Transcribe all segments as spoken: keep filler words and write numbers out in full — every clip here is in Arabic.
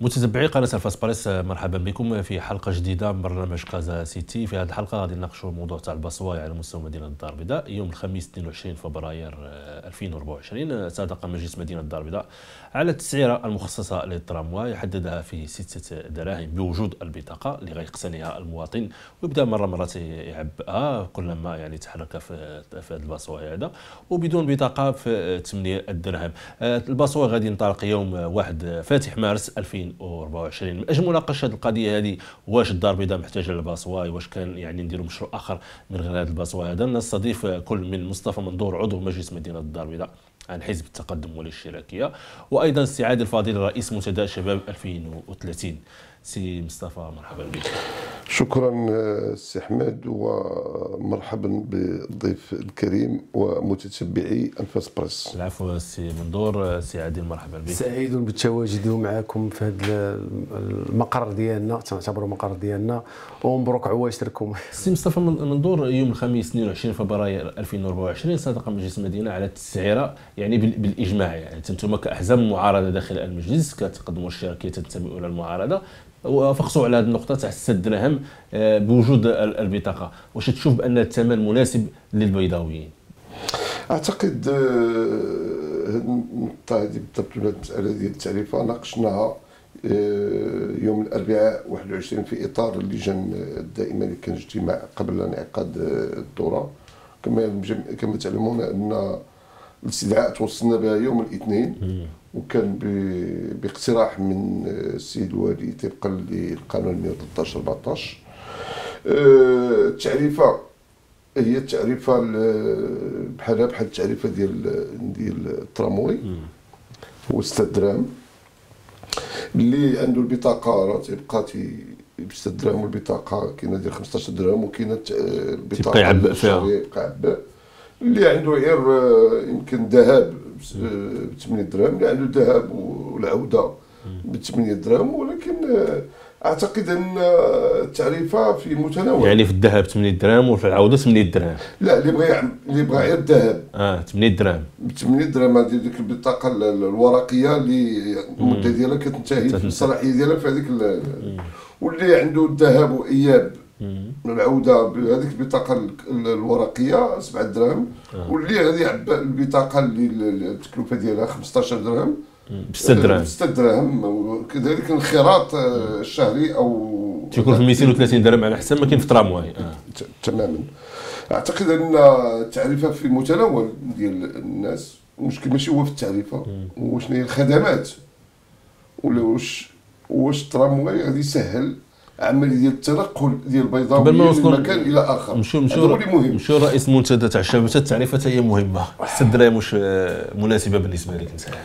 متتبعي قناة الفاس بريس، مرحبا بكم في حلقة جديدة من برنامج كازا سيتي. في هذه الحلقة غادي نناقشوا الموضوع تاع البصواي على مستوى مدينة الدار البيضاء. يوم الخميس اثنين وعشرين فبراير ألفين وأربعة وعشرين صادق مجلس مدينة الدار البيضاء على التسعيرة المخصصة للترامواي، حددها في ستة دراهم بوجود البطاقة اللي غيقتنيها المواطن ويبدا مرة مرات يعبئها كلما يعني تحرك في في هذا البصواي هذا، وبدون بطاقة في ثمانية دراهم. البصواي غادي ينطلق يوم واحد فاتح مارس ألفين وأربعة وعشرين. من اجل مناقشه هذه القضيه هذه، واش الدار البيضاء محتاجه للبصواي، واش كان يعني نديروا مشروع اخر من غير هذا البصواي هذا، نستضيف كل من مصطفى منظور عضو مجلس مدينه الدار البيضاء عن حزب التقدم والاشتراكيه، وايضا السي عادل الفاضل رئيس منتدى شباب ألفين وثلاثين. سي مصطفى مرحبا بك. شكرا سي احمد، ومرحبا بالضيف الكريم ومتتبعي الفاس بريس. العفو سي منظور. سي عادل مرحبا بك. سعيد بالتواجد معكم في هذا المقر ديالنا، تعتبروا مقر ديالنا، ومبروك عواشركم. سي مصطفى منظور، يوم الخميس اثنين وعشرين فبراير ألفين وأربعة وعشرين صادق مجلس المدينه على التسعيره يعني بالاجماع، يعني انتم كاحزاب معارضه داخل المجلس كتقدموا الاشتراكيه تنتمئوا الى المعارضه، وافقتوا على هذه النقطه تاع ستة دراهم بوجود البطاقه. واش تشوف بان الثمن مناسب للبيضاويين؟ اعتقد هذه النقطه هذه بالضبط، ولا المساله ديال التعريفه ناقشناها يوم الاربعاء واحد وعشرين في اطار اللجان الدائمه اللي كان اجتماع قبل انعقاد الدوره. كما كما تعلمون ان الاستدعاء توصلنا بها يوم الاثنين، وكان باقتراح من السيد الوالي طبقا للقانون مئة وثلاثة عشر أربعطاش. التعريفه هي التعريفه بحالها بحال التعريفه ديال ديال التراموي، هو ستة دراهم. اللي عنده البطاقه راه تيبقى ب ستة دراهم، والبطاقه كاينه ديال خمسطاش درهم، وكاينه البطاقه تيبقى يعبئ فيها، يبقى يعبئ. اللي عنده غير يمكن ذهب ب ثمانية دراهم، اللي عنده ذهب والعوده ب ثمانية دراهم. ولكن اعتقد ان التعريفه في متناول، يعني في الذهب ثمانية دراهم وفي العوده ثمانية دراهم. لا، اللي بغى اللي بغى غير الذهب اه ثمانية دراهم ب ثمانية دراهم. هذه ديك البطاقه الورقيه اللي المده ديالها كتنتهي في الصلاحيه ديالها في هذيك. واللي عنده الذهب واياب العوده بهذيك البطاقه الورقيه سبعة دراهم. واللي غادي يعبى البطاقه اللي التكلفه ديالها خمسطاش درهم ب ستة دراهم ب ستة دراهم. وكذلك الانخراط الشهري او تيكون في مئتين وثلاثين درهم على حسب ما كاين في ترامواي. آه. تماما. اعتقد ان التعريفه في المتناول ديال الناس. المشكل ماشي هو في التعريفه، هو شنو هي الخدمات، ولا واش واش الترامواي غادي يسهل عمليه ديال التنقل ديال البيضاويين من مكان الى اخر. مشو مشو مشو رئيس المنتدى تاع الشباب، حتى التعريفه حتى هي مهمه. ستة دراهم واش مناسبه بالنسبه لك انت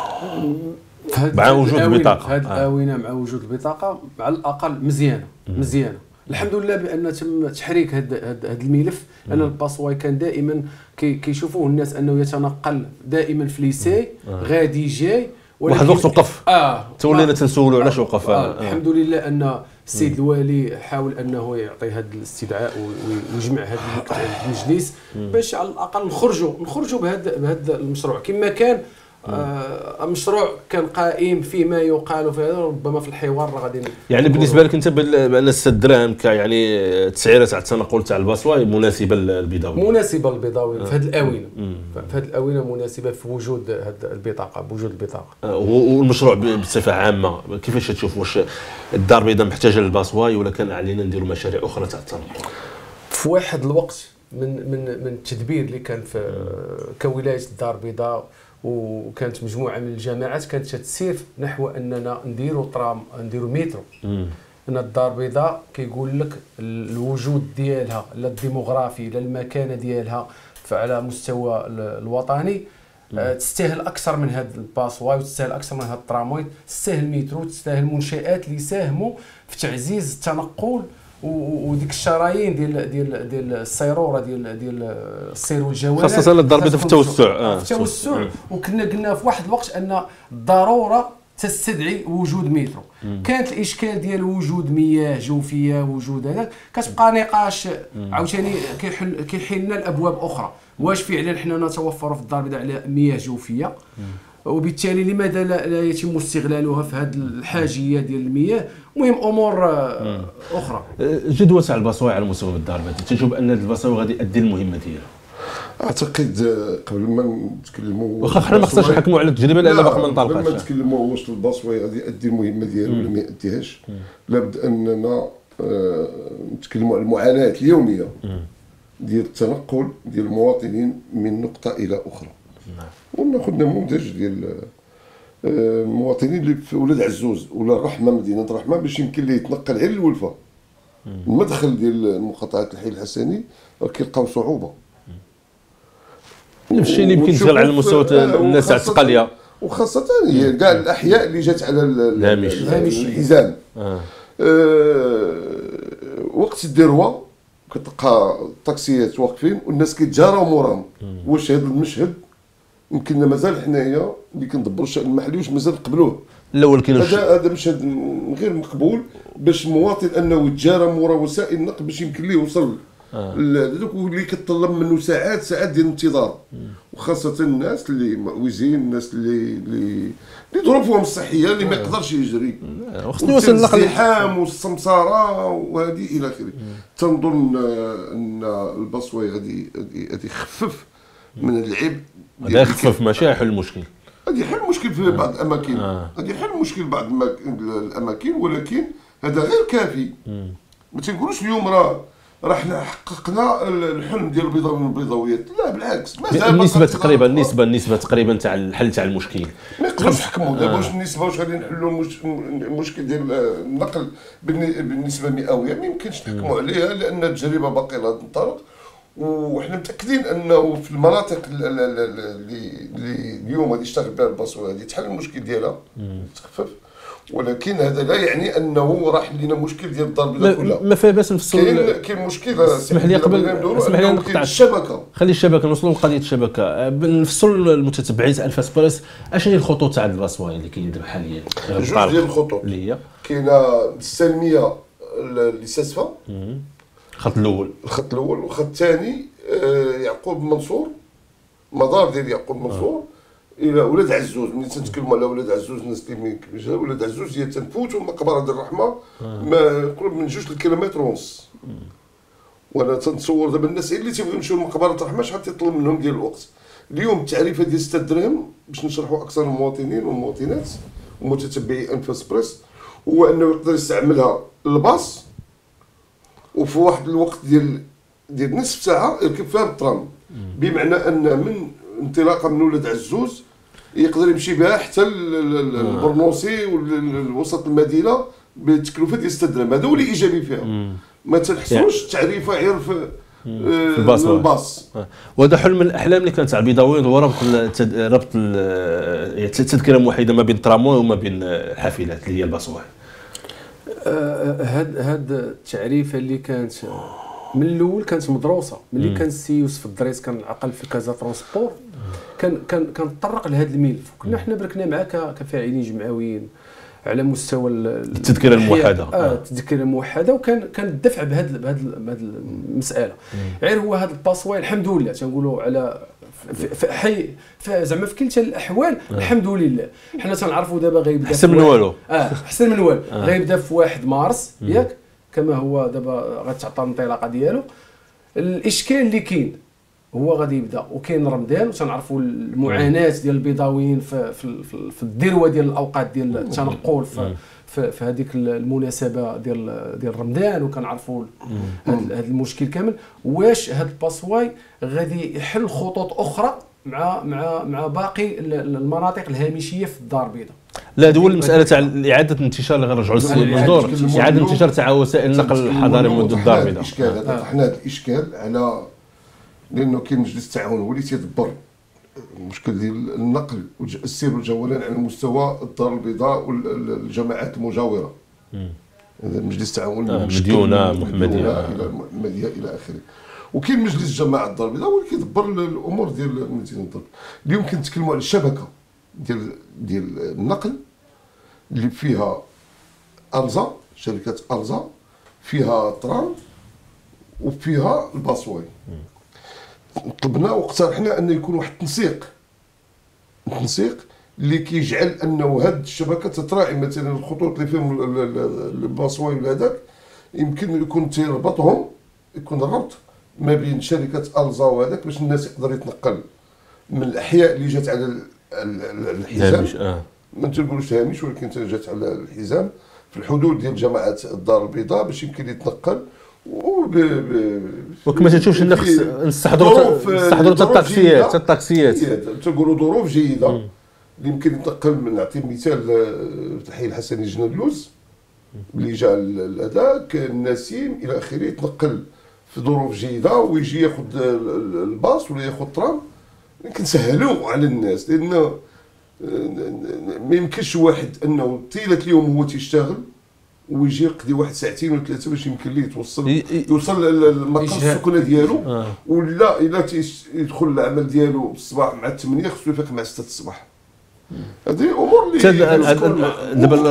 مع وجود البطاقه؟ في هذه الاونه مع وجود البطاقه على الاقل مزيانه مزيانه. الحمد لله بان تم تحريك هذا هذا الملف، لان الباسواي كان دائما كيشوفوه الناس انه يتنقل دائما في ليسي غادي جاي، واحد الوقت وقف. اه تولينا تنسولوا علاش وقف. آه. آه. الحمد لله ان السيد الوالي حاول انه يعطي هذا الاستدعاء ويجمع هذا المجلس باش على الاقل نخرجوا نخرجوا بهذا بهذا المشروع كما كان. آه مشروع كان قائم فيه ما يقال في هذا، ربما في الحوار غادي يعني بالنسبه لك انت بان ستة دراهم يعني التسعيره تاع التنقل تاع البصواي مناسبه للبيضاوي، مناسبه للبيضاوي في هذه الاونه. في هذه الاونه مناسبه في وجود هذه البطاقه، بوجود البطاقه. آه والمشروع بصفه عامه كيفاش تشوف؟ واش الدار البيضاء محتاجه للبصواي ولا كان علينا نديروا مشاريع اخرى تاع التنقل؟ في واحد الوقت من من من التدبير اللي كان في كولايه الدار البيضاء، وكانت مجموعه من الجماعات كانت تسير نحو اننا نديروا ترام نديروا مترو. ان الدار البيضاء كيقول لك الوجود ديالها لا الديموغرافي لا المكانه ديالها على مستوى الوطني آه تستاهل اكثر من هذا الباسواي، وتستاهل اكثر من هذا التراموي، تستاهل مترو، تستاهل منشات اللي يساهموا في تعزيز التنقل وديك الشرايين ديال ديال ديال السيروره ديال ديال السير والجوارح، خاصه الدار البيضاء في التوسع. آه. في التوسع. وكنا قلنا في واحد الوقت ان الضروره تستدعي وجود مترو. كانت الاشكال ديال وجود مياه جوفيه، وجود هذا كتبقى نقاش عاوتاني كيحل كيحل لنا الابواب اخرى. واش فعلا حنا نتوفروا في الدار البيضاء على مياه جوفيه؟ وبالتالي لماذا لا, لا يتم استغلالها في هذه الحاجيه ديال المياه. المهم امور اخرى. جدوى تاع البصوي على مستوى الدار البيضاء تشوف ان البصوي غادي يؤدي المهمه ديالها؟ اعتقد قبل ما نتكلموا واخا حنا ما خصناش نحكموا على التجربه لان باقي ما نطلقش. انطلقاتش. قبل ما نتكلموا واش البصوي غادي يؤدي المهمه ديالو ولا ما يؤديهاش، لابد اننا آه نتكلموا على المعاناه اليوميه ديال التنقل ديال المواطنين من نقطه الى اخرى. نعم. وناخذ نموذج ديال المواطنين اللي في ولاد عزوز ولا الرحمه، مدينه الرحمه، باش يمكن ليه يتنقل غير للولفه. المدخل ديال مقاطعه الحي الحسني راه كيلقاو صعوبه. نفس الشيء اللي يمكن يشغل على مستوى الناس تاع التقاليه، وخاصه هي كاع الاحياء اللي جات على الهامش الحزام. آه. آه وقت الذروه كتلقى الطاكسيات واقفين والناس كيتجاراو موراهم. واش هذا المشهد يمكن مازال حنايا اللي كندبروا الشأن المحلي واش مازال نقبلوه؟ الاول كاين هذا هذا مشهد غير مقبول باش المواطن انه يتجارى مورا وسائل النقل باش يمكن ليه يوصل هذوك آه. اللي كتطلب منه ساعات ساعات ديال الانتظار. وخاصه الناس اللي معوزين، الناس اللي اللي اللي ظروفهم الصحيه اللي ما يقدرش يجري، خصني يوصل النقل الازدحام والسمساره وهذه الى اخره. تنظن ان البصوي غادي غادي يخفف من العبء. هذا يخفف ماشي يحل المشكل، غادي يحل المشكل في بعض الاماكن، غادي يحل المشكل في بعض الاماكن، ولكن هذا غير كافي. ما تنقولوش اليوم راه راه حنا حققنا الحلم ديال البيضاويين والبيضاويات، لا بالعكس. مازال النسبه تقريبا النسبه النسبه تقريبا تاع الحل تاع المشكل ما يقدروش يحكموا دابا واش النسبه واش غادي نحلوا المشكل ديال النقل بالنسبه مئويه. ما يمكنش نحكموا عليها لان التجربه باقي لها تنطلق، وحنا متاكدين انه في المناطق اللي اللي اليوم غادي يشتغل بها البصوي غادي تحل المشكل ديالها تخفف. ولكن هذا لا يعني انه راح لنا مشكل ديال الدار البيضاء كلها. ما فيها باس نفصلوا. كاين كاين مشكل. اسمح لي قبل اسمح لي نقطع الشبكه. خلي الشبكه نوصلوا لقضيه الشبكه. نفصلوا المتتبعين تاع الفاس بريس اش هي الخطوط تاع البصوي اللي كاين دابا حاليا؟ جوج ديال الخطوط اللي هي كاينه السلميه اللي ساسفه، الخط الاول الخط الاول والخط الثاني يعقوب منصور، مدار ديال يعقوب منصور الى ولاد عزوز. ملي تنتكلموا على ولاد عزوز الناس اللي كيفاش ولاد عزوز هي تنفوتوا المقبره ديال الرحمه ما قرب من جوج الكيلومتر ونص. وانا تنتصور دابا الناس اللي تيبغيو يمشيو لمقبره الرحمه شحال تيطلب منهم ديال الوقت. اليوم التعريفه ديال ستة درهم باش نشرحوا اكثر المواطنين والمواطنات ومتتبعي انفاس بريس هو انه يقدر يستعملها الباص، وفي واحد الوقت ديال ديال نصف ساعه يركب فيها الترام، بمعنى ان من انطلاقه من ولاد عزوز يقدر يمشي بها حتى البرنوسي ووسط المدينه بتكلفه ديال ستة درهم. هذا هو اللي ايجابي فيها. ما تنحسروش التعريفه غير في الباص. الباص وهذا حلم من الاحلام اللي كانت على البيضاويين، هو ربط ربط التذكره موحده ما بين التراموي وما بين الحافلات اللي هي الباص واحد. هاد هاد التعريفه اللي كانت من الاول كانت مدروسه. ملي كان السي يوسف الدريس كان عقل في كازا ترونسبور كان كان كان تطرق لهذا الملف، وكنا حنا بركنا معاه كفاعلين جمعويين على مستوى التذكره الموحده. اه التذكره الموحده، وكان كان الدفع بهذا بهذا بهذه المساله. غير هو هذا الباسواي الحمد لله تنقولوا على في حي زعما في كلتا الاحوال آه. الحمد لله. حنا تنعرفوا دابا غيبدا احسن من والو. اه احسن من والو. آه. غيبدا في واحد مارس ياك كما هو دابا غتعطى الانطلاقه ديالو. الاشكال اللي كاين هو غادي يبدا، وكاين رمضان وتنعرفوا المعاناه ديال البيضاويين في في, في الذروه ديال الاوقات ديال التنقل في في, في هذيك المناسبه ديال ديال رمضان، وكنعرفوا هذا المشكل كامل. واش هذا الباسواي غادي يحل خطوط اخرى مع مع مع باقي المناطق الهامشيه في الدار البيضاء؟ لا هذه هو المساله تاع اعاده الانتشار اللي غنرجعوا للسي المنظور، اعاده الانتشار تاع وسائل النقل الحضاري من الدار البيضاء. الاشكال هذا طرحنا هذا الاشكال على لانه كاين مجلس التعاون هو اللي تيدبر المشكل ديال النقل والسير والجولان على مستوى الدار البيضاء والجماعات المجاوره. هذا مجلس التعاون مديونه محمديه الى محمديه الى اخره. وكاين مجلس جماعه الدار البيضاء هو اللي كيدبر الامور ديال مدينه الدار. اليوم كنتكلموا على الشبكه ديال ديال النقل اللي فيها الزا، شركه الزا فيها ترام وفيها الباسواي. طلبنا واقترحنا ان يكون واحد التنسيق التنسيق اللي كيجعل انه هاد الشبكه تتراعي مثلا الخطوط اللي فيهم الباصواي ولا هذاك، يمكن يكون تيربطهم، يكون الربط ما بين شركه الزا وهذاك باش الناس يقدر يتنقل من الاحياء اللي جات على الحزام، آه. ما تنقولوش هامش ولكن جات على الحزام في الحدود ديال جماعه الدار البيضاء باش يمكن يتنقل. وكما تشوفش الناس نستحضروا نستحضروا حتى الطاكسيات حتى الطاكسيات تنقولوا ظروف جيده اللي يمكن ينتقل. من نعطي مثال في الحي الحسني جنلوز اللي جا هذاك النسيم الى اخره، يتنقل في ظروف جيده ويجي ياخذ الباص ولا ياخذ ترام، كنسهلوا على الناس لانه ما يمكنش واحد انه طيله اليوم هو تيشتغل ويجي يقضي واحد ساعتين ولا ثلاثه باش يمكن ليه يتوصل يوصل للمقر السكنه ديالو آه. ولا الا يدخل العمل ديالو الصباح مع ثمانية خصو يفيق مع ستة الصباح. هذه امور اللي دابا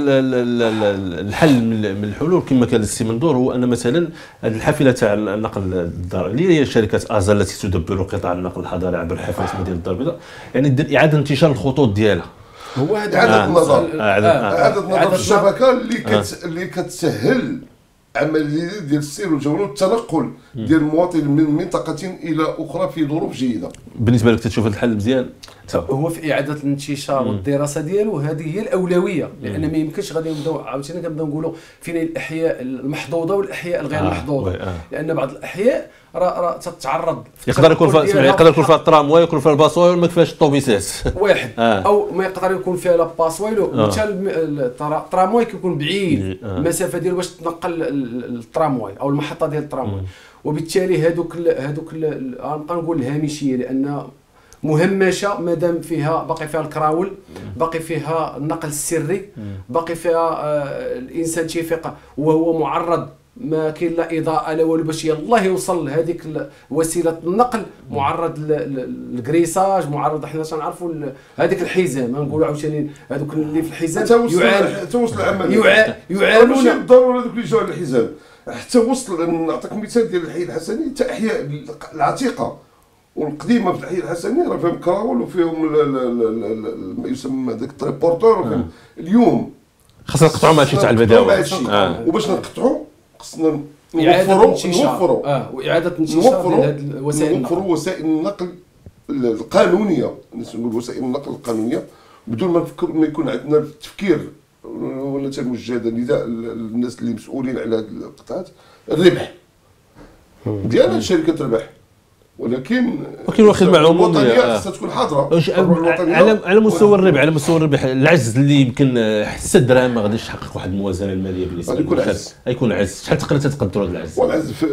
الحل من الحلول كما قال السي منظور هو ان مثلا هذه الحافله تاع النقل الدار اللي هي شركه ازا التي تدبر قطاع النقل الحضاري عبر حافله مدينه الدار البيضاء، يعني دير اعاده انتشار الخطوط ديالها. هو هذا اعاده النظر اعاده النظر الشبكه اللي كت اللي كتسهل عمليه ديال السير والجول والتنقل ديال المواطن من منطقه الى اخرى في ظروف جيده. بالنسبه لك تشوف هذا الحل مزيان؟ هو في اعاده الانتشار والدراسه ديالو هذه هي الاولويه، لان ما يمكنش غادي نبداو عاوتاني كنبداو نقولوا فين الاحياء المحظوظه والاحياء الغير آه محظوظه، آه. لان بعض الاحياء راه راه تتعرض يقدر يكون فيها يقدر يكون فيها الترامواي، يكون فيها الباصواي وما كفاش الطوبيسات واحد آه. او ما يقدر يكون فيها لا باصواي حتى آه. الترامواي كيكون بعيد آه. المسافه ديالو باش تنقل الترامواي او المحطه ديال الترامواي، وبالتالي هذوك هذوك نبقى نقول الهامشيه لان مهمشه مادام فيها باقي فيها الكراول، باقي فيها النقل السري، باقي فيها آه الانسان تيفيق وهو معرض ما كاين لا اضاءه لا والو باش يلاه يوصل لهذيك وسيله النقل، معرض للكريساج، معرض حنا تنعرفوا هذيك الحزام نقولوا عاوتاني هذوك اللي في الحزام يعاني توصل العمل يعانون ماشي بالضروره هذوك اللي جاوا على الحزام حتى وصل. نعطيك مثال ديال الحي الحسني حتى احياء العتيقه والقديمه في الحي الحسني راه فيهم كراول وفيهم ما يسمى ذاك التريبورتور. اليوم خاصنا نقطعوا مع شي تاع البداوه آه. وباش نقطعوا خصنا نوفروا نوفروا اه واعاده انتشار هذه الوسائل نوفروا وسائل النقل القانونيه، نقول وسائل النقل القانونيه بدون ما نفكر ما يكون عندنا التفكير ولا توجه هذا النداء للناس اللي مسؤولين على هذه القطاعات. الربح ديال شركه الربح، ولكن ولكن واخد مع عموميه خاصها تكون حاضره على على مستوى الربح. على مستوى الربح العجز اللي يمكن حتى الدراهم ما غاديش تحقق واحد الموازنه الماليه بالنسبه للخارج، غيكون عجز. شحال تقدر تقدروا هذا العجز؟ والعجز في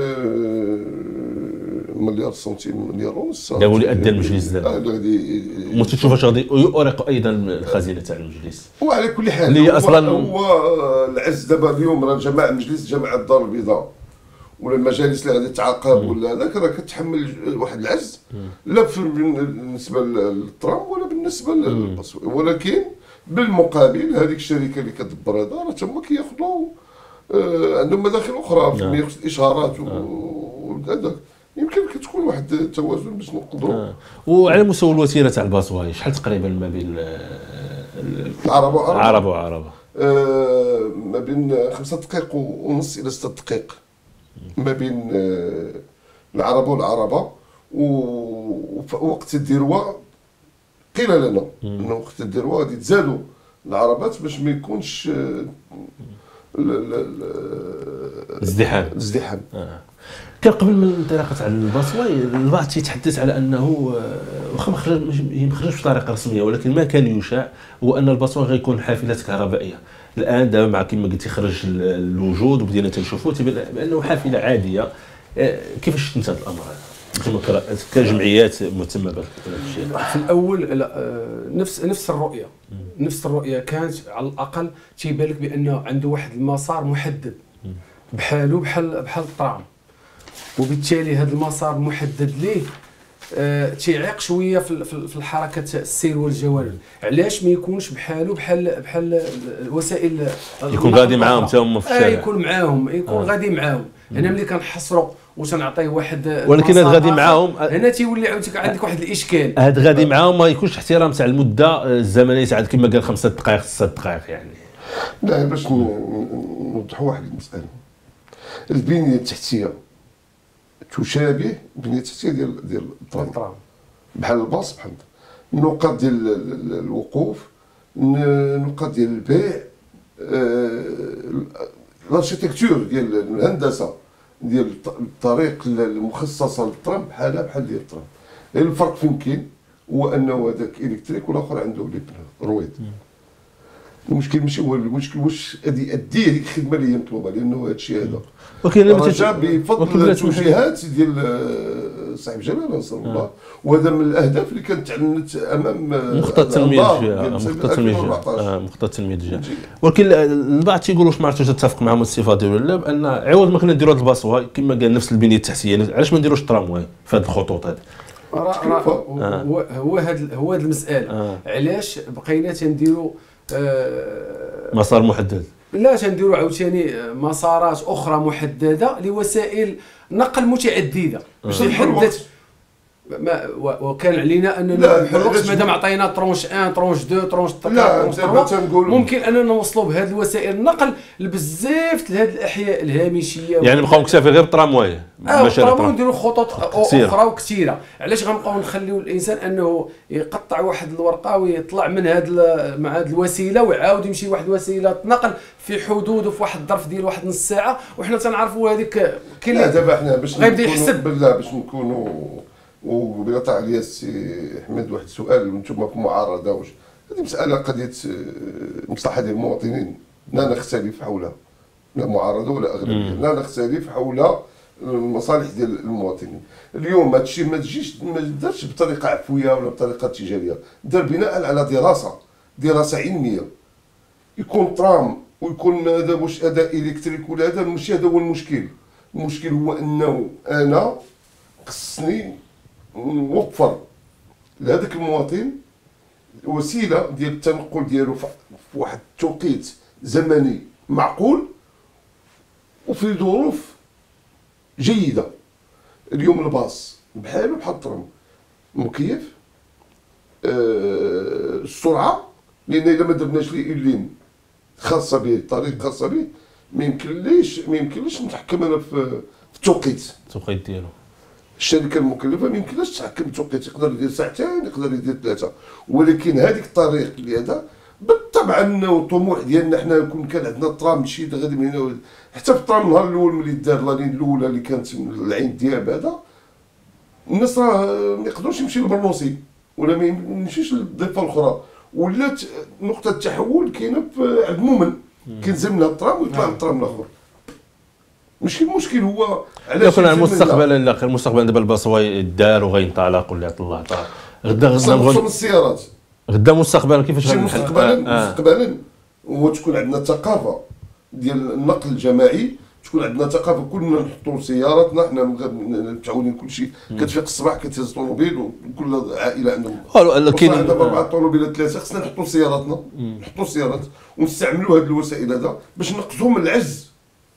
مليار سنتيم مليار ونص هذا هو اللي ادى المجلس دابا غادي ما تشوف واش غادي يؤرق ايضا الخزينه تاع المجلس. وعلى كل حال اللي اصلا هو العجز دابا اليوم راه جماعه المجلس جماعه الدار البيضاء ولا المجالس اللي غادي تعاقب ولا هذاك راه كتحمل واحد العجز لا بالنسبه للترام ولا بالنسبه للباص، ولكن بالمقابل هذيك الشركه اللي كتدبر هذا راه تما كياخذوا آه عندهم مداخل اخرى فيما يخص الاشهارات وهذاك، يمكن كتكون واحد التوازن باش نقدروا آه. وعلى مستوى الوتيره تاع الباصواي شحال تقريبا ما بين العرب وعرب العرب وعرب آه ما بين خمسة دقائق ونص الى ستة دقائق ما بين العرب والعربه. ووقت الذروه قيل لنا انه وقت الذروه غادي تزادوا العربات باش ما يكونش الازدحام الازدحام آه. كان قبل من الانطلاقه على الباصواي البعض تيتحدث على انه واخا ما خرجش بطريقه رسميه ولكن ما كان يشاع هو ان الباصواي غيكون حافلات كهربائيه. الان دابا مع كما قلتي خرج الوجود وبدينا تنشوفوا بانه حافله عاديه. كيفاش شفت هذا الامر هذا كجمعيات مهتمه بهذا الشيء؟ في الاول لا نفس نفس الرؤيه نفس الرؤيه كانت على الاقل تيبان لك بانه عنده واحد المسار محدد بحالو بحال بحال الطرام، وبالتالي هذا المسار المحدد ليه آه تيعيق شويه في في الحركه السير والجوال. علاش ما يكونش بحالو بحال بحال الوسائل يكون غادي معاهم حتى هما في الشارع؟ آه يكون معاهم يكون آه. غادي معاهم. هنا ملي كنحصروا وتنعطيه واحد ولكن هاد غادي معاهم هنا تيولي عاوتاني عندك واحد الاشكال. هاد غادي معاهم ما يكونش احترام تاع المده الزمنيه تاع كما قال خمسة دقائق ستة دقائق يعني. لا باش نوضحوا واحد المساله، البنيه التحتيه تشابه البنيه التحتيه ديال ديال الترام بحال الباص بحال النقاط ديال الوقوف، النقاط ديال البيع، الاركيتكتور ديال الهندسه ديال الطريق المخصصه للترام بحالها بحال ديال الترام. الفرق فين كاين هو انه هذاك الكتريك والاخر عنده لي رويد. المشكل ماشي هو المشكل واش غادي يأدي هذيك الخدمه اللي هي مطلوبه، لانه هذا الشيء هذا رجع بفضل التوجيهات ديال صاحب جلاله نصر الله، وهذا من الاهداف اللي كانت تعنت امام مخطط التنميه الجهه مخطط التنميه الجهه مخطط التنميه الجهه. ولكن البعض تيقول واش ما عرفتش تتفق معهم الصفه ديالو ولا، بان عوض ما كنا نديروا هذا الباصواي كما قال نفس البنيه التحتيه، علاش ما نديروش الترامواي في هذه الخطوط هذه؟ هو هو هذا هو هذه المساله. آه. علاش بقينا تنديروا آه مسار محدد؟ لا تنديروا عاوتاني مسارات اخرى محدده لوسائل نقل متعدده باش نحدد ما وكان علينا اننا بحال الوقت مادام عطينا ترونش واحد ترونش اثنين ترونش ثلاثة ممكن اننا نوصلوا بهذه الوسائل النقل لبزاف لهذه الاحياء الهامشيه، يعني نبقاو مكتفي غير بالترامواي ماشي الترامواي نديروا خطوط اخرى وكثيره. علاش غنبقاو نخليو الانسان انه يقطع واحد الورقه ويطلع من هذا مع هذه الوسيله ويعاود يمشي واحد وسيله نقل في حدود وفي واحد الظرف ديال واحد نص ساعه، وحنا تنعرفوا هذيك كاين. لا دابا حنا باش غيبدا يحسب بالله باش نكونوا وبلا طاع عليا السي احمد واحد السؤال، وانتم في معارضه واش هذه مساله قضيه مصلحه ديال المواطنين لا نختلف حولها، لا معارضه ولا اغلبيه، لا نختلف حول المصالح ديال المواطنين. اليوم هذا الشيء ما تجيش ما دارش بطريقه عفويه ولا بطريقه تجاريه، دار بناء على دراسه دراسه علميه. يكون ترام ويكون هذا واش اداء الكتريك ولا هذا ماشي هذا هو المشكل. المشكل هو انه انا خصني نوفر لهذاك المواطن وسيله ديال التنقل ديالو في واحد التوقيت زمني معقول وفي ظروف جيده. اليوم الباص بحالو بحال الترام مكيف، أه السرعه، لان اذا ما درناش ليه لين خاصه به طريق خاصه به ما يمكنليش ما يمكنليش نتحكم انا في التوقيت التوقيت ديالو. الشركه المكلفه ما يمكنلاش تحكم التوقيت، يقدر يدير ساعتين يقدر يدير ثلاثه، ولكن هذيك الطريق اللي هذا بالطبع انه الطموح ديالنا حنا كون كان عندنا الترام شي غادي من هنا حتى في الترام النهار الاول ملي دار لانين الاولى اللي كانت من العين دياب هذا الناس راه ما يقدروش يمشي للبرنوسي ولا ما يمشيش للضفه الاخرى، ولات نقطه التحول كاينه عند مومن كينزل من الترام ويطلع من الترام الاخر. ماشي المشكل هو علاش كنا المستقبل لا المستقبل دابا الباصواي دار وغينطلق واللي عطى الله عطاه غدا غدا نغول السيارات غدا مستقبلا كيفاش مستقبلا مستقبلا هو تكون عندنا ثقافه ديال النقل الجماعي، تكون عندنا ثقافه كلنا نحطوا سياراتنا حنا متعودين كل شيء كتفيق الصباح كتهز طوموبيل وكل عائله عندهم كاين عندنا اربعه طوموبيلات ثلاثه، خصنا نحطوا سياراتنا نحطوا السيارات ونستعملوا هذه الوسائل هذا باش نقصوا من العجز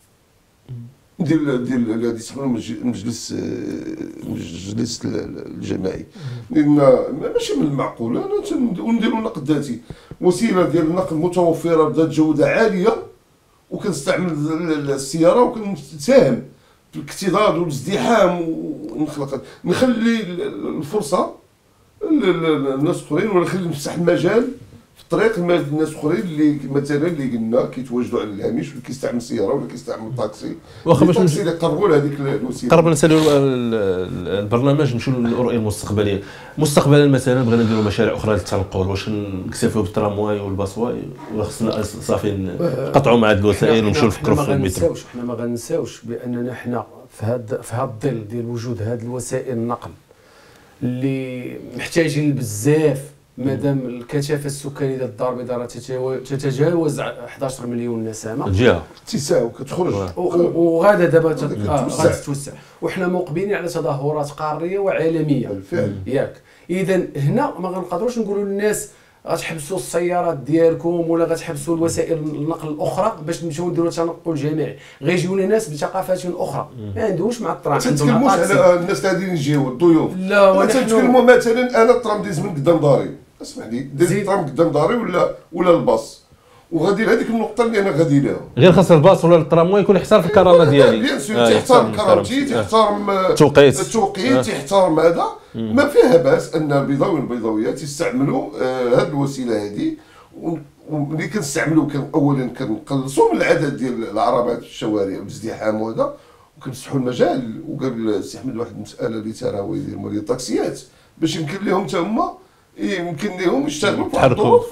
ديال ديال اللي يسموه المجلس المجلس الجماعي، لان ماشي من المعقول انا نديروا نقل ذاتي وسيله ديال النقل متوفره بذات جوده عاليه وكنستعمل السياره وكنساهم في الاكتظاظ والازدحام ونخلق نخلي الفرصه للناس الاخرين ولا نخلي نفتح المجال في الطريق الناس الاخرين اللي مثلا اللي قلنا كيتواجدوا على الهامش ولا كيستعمل السياره ولا كيستعمل الطاكسي. واخا باش الطاكسي اللي قربوا لهذيك الوسيله قرب نسالوا البرنامج نمشيو للرؤيه المستقبليه. مستقبلا مثلا بغينا نديروا مشاريع اخرى للتنقل، واش نكتفيو بالترامواي والباصواي ولا خصنا صافي نقطعوا مع هذه الوسائل ونمشيو نفكروا في المترو؟ حنا ما غنساوش باننا حنا في هذا في هذا الظل ديال وجود هذه الوسائل النقل اللي محتاجين بزاف مادام الكثافه السكانيه ديال الدار البيضاء تتجاوز احد عشر مليون نسمه الجهه اتساع وكتخرج وغادا دابا غتتوسع وحنا مقبلين على تظاهرات قاريه وعالميه بالفعل ياك. اذا هنا ما غنقدروش نقولوا للناس غتحبسوا السيارات ديالكم ولا غتحبسوا الوسائل النقل الاخرى باش نمشيو نديروا تنقل جماعي. غيجيونا ناس بثقافات اخرى ما عندهمش مع الترام. ما تتكلموش على الناس اللي غاديين يجيو الضيوف، لا ونحن تنتكلموا مثلا انا الترام ديز من قدام داري، اسمح لي ديز الترام قدام داري ولا ولا الباص، وغادي لهذيك النقطه اللي انا غادي لها. غير خاص الباص ولا الترامواي يكون يحترم الكرامه ديالي، بيان سور تيحترم كرامتي، تيحترم التوقيت التوقيت تيحترم هذا. ما فيها باس ان البيضاويين والبيضاويات يستعملوا هذه الوسيله هذه، وملي كنستعملوا اولا كنقلصوا من العدد ديال العربات في الشوارع والازدحام وهذا، وكنفتحوا المجال. وقال السي احمد واحد المساله اللي ترى هو يدير مول الطاكسيات باش يمكن لهم حتى هما يمكن لهم يشتغلوا في الظروف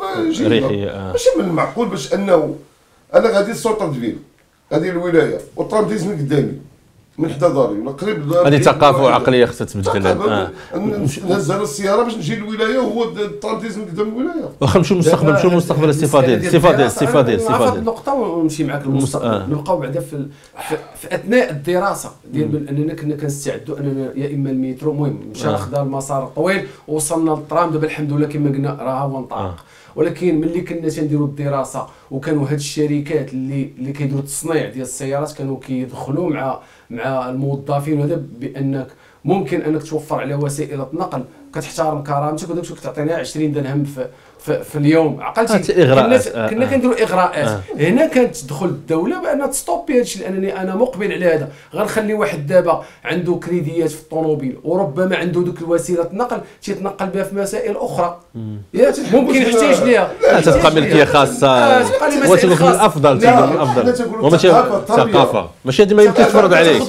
جيده. ماشي من المعقول باش انه انا غادي للسلطه ديال هذه الولايه والطرام ديز من قدامي من حدا داري ولا قريب هذه ثقافه وعقليه خصها تبدل. اه نهز على السياره باش نجي للولايه وهو الطرام ديز من قدام الولايه. واخا نمشيو للمستقبل، نمشيو للمستقبل. الصفه ديال الصفه ديال الصفه ديال الصفه ديال النقطه ونمشي معاك للمستقبل. نبقاو بعدا في في اثناء الدراسه ديال اننا كنا كنستعدوا اننا يا اما المترو، المهم مشى خدا المسار طويل ووصلنا للترام. دابا الحمد لله كما قلنا راه هو انطلق. ولكن ملي كنا تنديروا الدراسه وكانوا هاد الشركات اللي اللي كيديروا التصنيع ديال السيارات كانوا كيدخلوا مع مع الموظفين وهذا بانك ممكن انك توفر على وسائل النقل كتحترم كرامتك وداك الشيء كتعطينا عشرين درهم في في, في اليوم. عقلتي كنا, آه كنا آه كنديروا اغراءات. آه هنا كانت تدخل الدوله بانها تستوبي هذا الشيء، لانني انا مقبل على هذا. غنخلي واحد دابا عنده كريديات في الطوموبيل وربما عنده ديك الوسيله النقل تيتنقل بها في مسائل اخرى ممكن يحتاج ليها. تبقى ملكيه خاصه وتكون من الافضل الافضل وماشي ثقافه، ماشي هذه ما يمكنش تفرض عليك.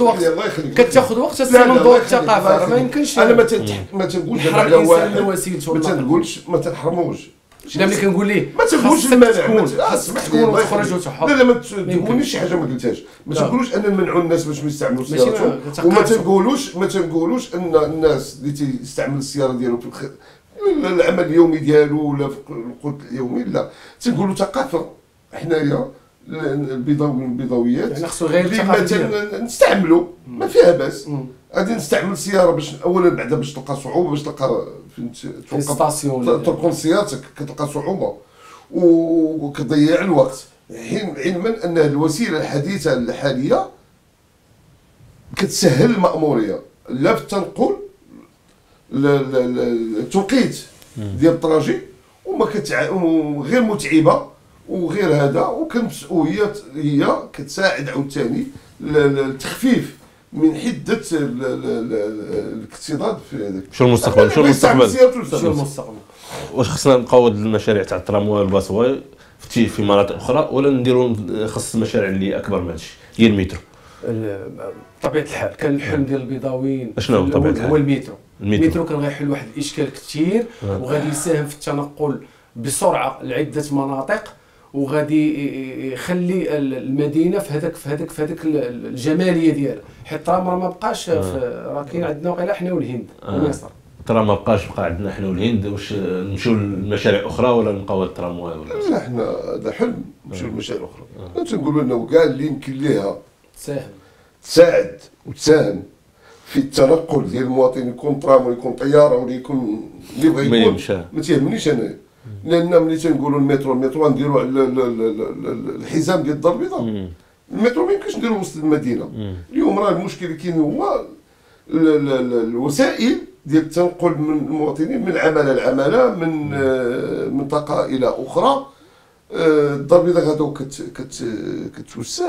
كتاخذ وقت تسمى منظور الثقافه. ما يمكنش انا ما تنقولش على واحد ما تنقولش ما تنحرموش. لا ملي كنقول ليه ما تقولش المانع، اسمح لي وتخرج وتحط. لا لا ما تقوليش شي حاجه ما قلتهاش. ما تنقولوش ان نمنعوا الناس باش ما يستعملوش سيارتهم، وما تنقولوش ما تنقولوش ان الناس اللي تيستعمل السياره ديالو في الخ... العمل اليومي ديالو ولا في القوت اليومي. لا تنقولوا ثقافه حنايا البيضاويين والبيضاويات يعني خصو غير الثقافه نستعملوا ما فيها باس. غادي نستعمل السياره باش اولا بعدا باش تلقى صعوبه باش تلقى فين ستاسيون تركن سيارتك كتلقى صعوبه وكتضيع الوقت، حين علما ان الوسيله الحديثه الحاليه كتسهل المأموريه لا في التنقل التوقيت ديال الطراجي وما كتع... وغير متعبه وغير هذا وكانت وهي هي كتساعد عاوتاني التخفيف من حده الاقتصاد في هذاك. شنو المستقبل؟ شنو المستقبل؟ شنو المستقبل؟ واش خصنا نبقاو المشاريع تاع الترامواي والباصواي في في مناطق اخرى ولا نديروا خص المشاريع اللي اكبر من هادشي هي المترو؟ بطبيعه الحال كان الحلم ديال البيضاويين شنو بطبيعه الحال؟ هو المترو. المترو كان غيحل واحد الاشكال كثير وغادي يساهم في التنقل بسرعه لعده مناطق وغادي يخلي المدينه في هذاك في هذاك في هذاك الجماليه ديالها. حيت الترام راه ما بقاش راه كاين عندنا وقيلا حنا والهند ومصر. الترام ما بقاش بقى عندنا حنا والهند. واش نمشيو لمشاريع اخرى ولا نبقاو الترامواي ولا؟ لا حنا هذا حلم نمشيو لمشاريع اخرى. تنقولوا انه كاع اللي يمكن ليها تساهم تساعد وتساهم في التنقل ديال المواطن، يكون ترام ولا يكون طياره ولا يكون اللي بغى يكون ما تيهمنيش انا. لان ملي تنقولوا المترو المترو نديروا على الحزام ديال الدار البيضاء. المترو ما يمكنش نديروا وسط المدينه. اليوم راه المشكل اللي كاين هو الوسائل ديال التنقل من المواطنين من عمله لعمله من منطقه الى اخرى. الدار البيضاء غادو كتوسع،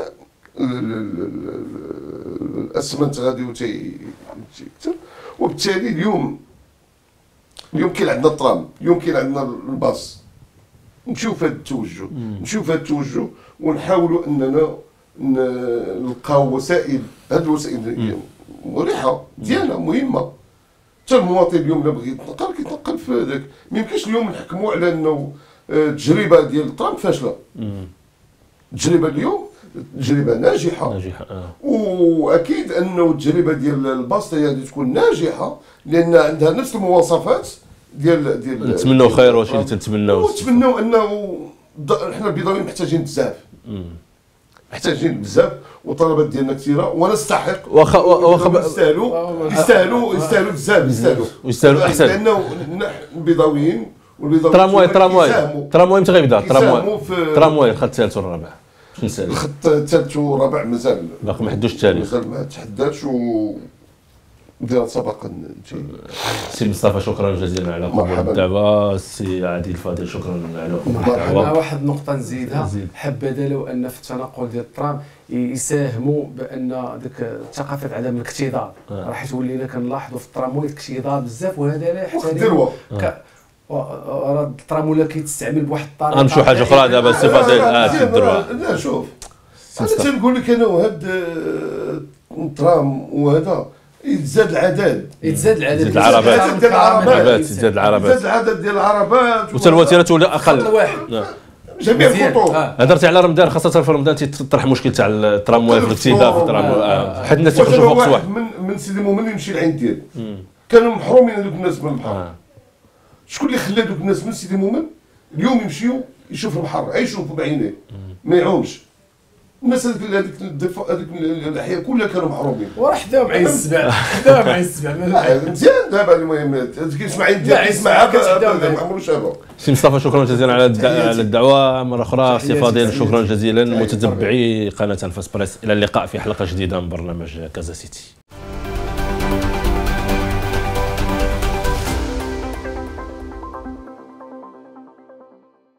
الاسمنت غادي تيكثر، وبالتالي اليوم اليوم كاين عندنا الترام، اليوم كاين عندنا الباص. نشوف هذا التوجه نشوف هذا التوجه ونحاولوا اننا نلقاو وسائل. هذه الوسائل مريحه ديالنا مهمه. حتى المواطن اليوم الا بغى يتنقل كيتنقل في هذاك. ما يمكنش اليوم نحكموا على انه التجربه ديال الترام فاشله. التجربه اليوم تجربه ناجحه ناجحه آه. واكيد انه التجربه ديال الباص هي غادي تكون ناجحه لان عندها نفس المواصفات ديال ديال نتمنوا خير. واش اللي تنتمناو؟ نتمناو انه حنا البيضاويين محتاجين بزاف محتاجين بزاف والطلبات ديالنا كثيره ونستحق. واخا واخا يستاهلوا يستاهلوا يستاهلوا بزاف يستاهلوا ويستاهلوا احسن لانه البيضاويين ترامواي ترامواي ترامواي متى غيبدا ترامواي في ترامواي الخط الثالث والرابع شنو نسال الخط الثالث والرابع مازال باقي ما حدوش التاريخ مازال ما تحددش و بدينا سبق نمشي. سي مصطفى شكرا جزيلا على قبول الدعوه. سي عادل الفاضل شكرا على قبول مرحبا. الدعوه. واحد النقطه نزيدها، حبذا لو ان في التنقل ديال الترام يساهموا بان ديك ثقافه عدم الاكتظاظ آه. راح تولينا كنلاحظوا في التراموي الاكتظاظ بزاف، وهذا لا وقت يحتاج الذروه راه الترام ولا كيتستعمل بواحد الطريقه. غنمشيو حاجه اخرى دابا السي فاضل. اه سي الدروه. لا شوف انا تنقول لك انا وهاد الترام وهذا يتزاد العدد يتزاد العدد يتزاد العربات ديال العربات يتزاد العربات يتزاد العدد ديال العربات وحتى الوتيره تولي اقل. واحد جميع الخطوط. هضرتي على رمضان، خاصه في رمضان تيطرح مشكل تاع الترامواي في الاكتظاظ في الترام، حيت الناس تيخرجوا في وقت واحد. من من سيدي مؤمن يمشي لعين ديال كانوا محرومين هذوك الناس من البحر. شكون اللي خلى دوك الناس من سيدي مؤمن اليوم يمشيو يشوفوا البحر، يشوفوا بعينيه ما يعومش؟ الناس هذيك هذيك هذيك الاحياء كلها كانوا محرومين، وراه حداهم عين السبع حداهم عين السبع مزيان. دابا المهم كيسمع عين ديال كيسمعها ما عمرو شافها. سي مصطفى شكرا جزيلا على على الدعوه مره اخرى. سي فاضل شكرا جزيلا. متتبعي قناه الفاسبريس، الى اللقاء في حلقه جديده من برنامج كازا سيتي.